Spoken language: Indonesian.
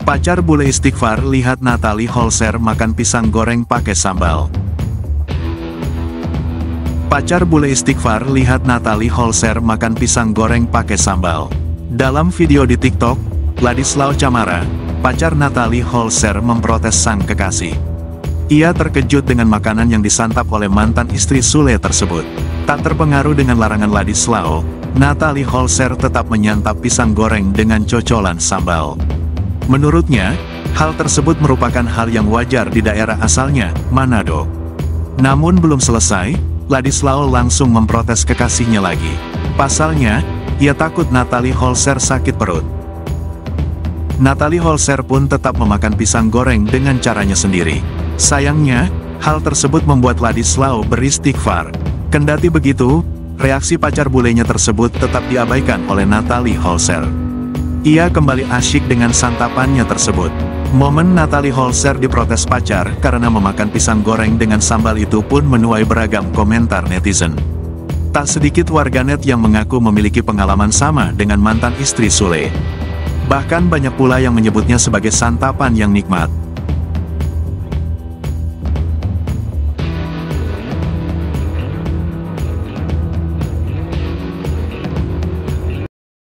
Pacar bule istighfar lihat Natalie Holzer makan pisang goreng pakai sambal. Pacar bule istighfar lihat Natalie Holzer makan pisang goreng pakai sambal. Dalam video di TikTok, Ladislao Camara, pacar Natalie Holzer memprotes sang kekasih. Ia terkejut dengan makanan yang disantap oleh mantan istri Sule tersebut. Tak terpengaruh dengan larangan Ladislao, Natalie Holzer tetap menyantap pisang goreng dengan cocolan sambal. Menurutnya, hal tersebut merupakan hal yang wajar di daerah asalnya, Manado. Namun belum selesai, Ladislao langsung memprotes kekasihnya lagi. Pasalnya, ia takut Natalie Holzer sakit perut. Natalie Holzer pun tetap memakan pisang goreng dengan caranya sendiri. Sayangnya, hal tersebut membuat Ladislao beristighfar. Kendati begitu, reaksi pacar bulenya tersebut tetap diabaikan oleh Natalie Holzer. Ia kembali asyik dengan santapannya tersebut. Momen Natalie Holzer diprotes pacar karena memakan pisang goreng dengan sambal itu pun menuai beragam komentar netizen. Tak sedikit warganet yang mengaku memiliki pengalaman sama dengan mantan istri Sule. Bahkan banyak pula yang menyebutnya sebagai santapan yang nikmat.